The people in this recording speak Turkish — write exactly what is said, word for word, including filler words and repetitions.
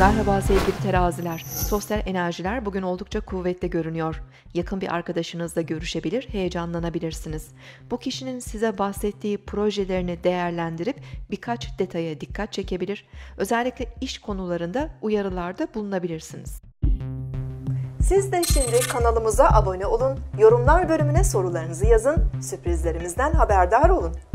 Merhaba sevgili teraziler. Sosyal enerjiler bugün oldukça kuvvetli görünüyor. Yakın bir arkadaşınızla görüşebilir, heyecanlanabilirsiniz. Bu kişinin size bahsettiği projelerini değerlendirip birkaç detaya dikkat çekebilir. Özellikle iş konularında uyarılarda bulunabilirsiniz. Siz de şimdi kanalımıza abone olun, yorumlar bölümüne sorularınızı yazın, sürprizlerimizden haberdar olun.